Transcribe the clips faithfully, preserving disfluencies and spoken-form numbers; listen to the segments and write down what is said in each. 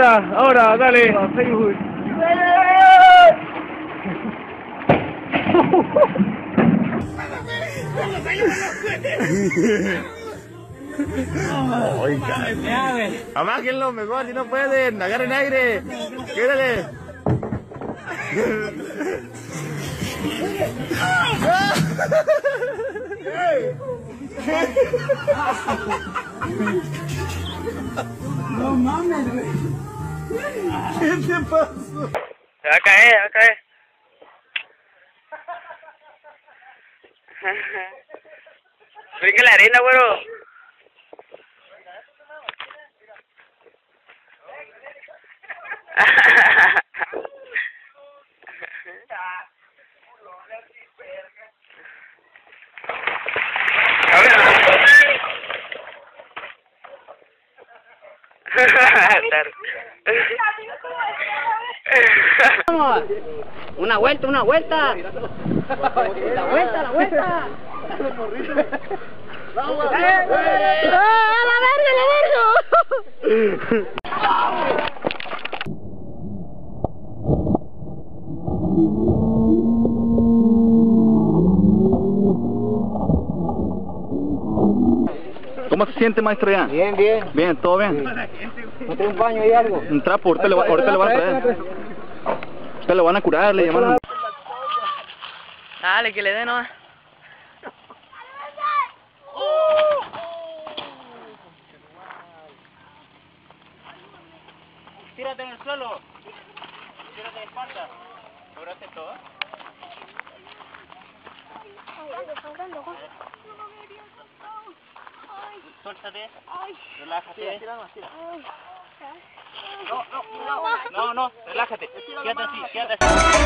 ahora, ahora, dale. Amáquenlo mejor si no pueden, agarren aire. Quédale. No mames, güey. ¿Qué te pasó? Se va a caer, se va a caer. Brinca la arena, güero. Vamos, una vuelta, una vuelta. La vuelta, la vuelta. ¡Vamos! ¡Ah, la verga, la verga! ¿Cómo se siente, maestro, ya? Bien, bien. Bien, ¿todo bien? Sí. ¿No tiene un baño y algo? Un trapo, ahorita, le, va, ahorita le van a traer. Ahorita le van a curar, le llaman. Dale, que le dé nomás. Tírate en el suelo. Tírate de espalda. ¿Lograste todo? Suéltate. Relájate. No, no, no. No, no, relájate. Quédate así, quédate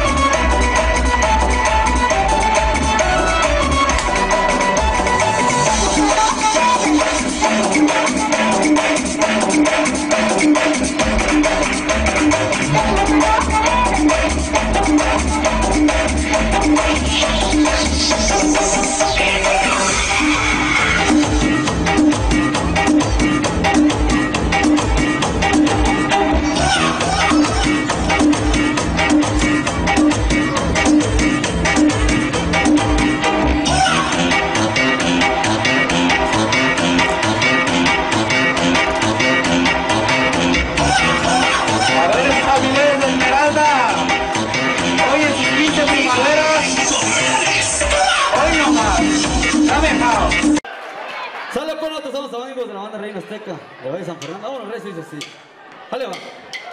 Sale con nosotros, somos amigos de la banda Reina Azteca de Valle San Fernando. Vámonos, Rey, dice así. Dale, va.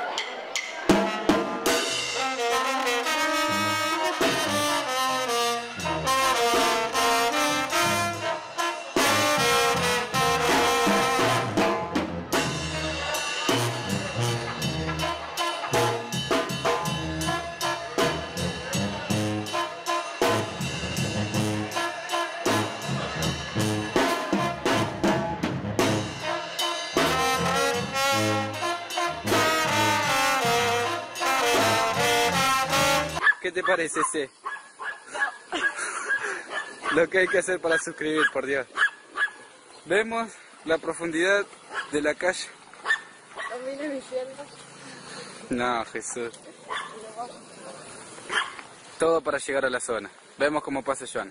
¿Qué te parece ese? Lo que hay que hacer para suscribir, por Dios. Vemos la profundidad de la calle. No, Jesús. Todo para llegar a la zona. Vemos cómo pasa Joan.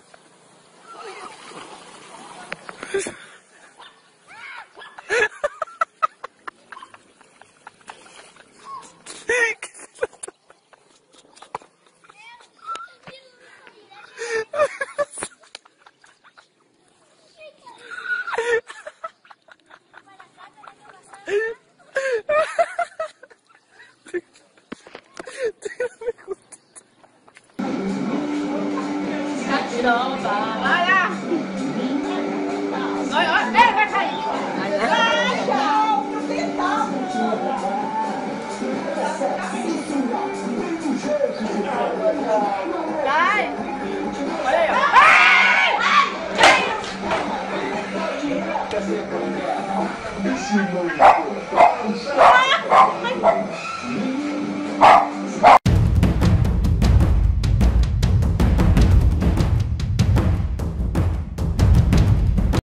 Ai!